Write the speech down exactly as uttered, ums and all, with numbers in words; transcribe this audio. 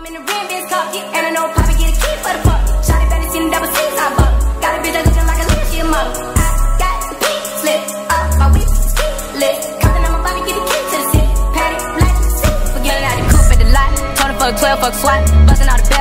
I'm in the rim, bitch, cocky, and I know Poppy get a key for the fuck. Shotty better seen the double C's, I buck. Got a bitch that looking like a little shit mother. I got the pink slip up, my whip ski lit. Copping on my body, get the key to the city. Patty, like, see, forgetting out the coupe at the lot. Told her fuck twelve, fuck SWAT, busting all the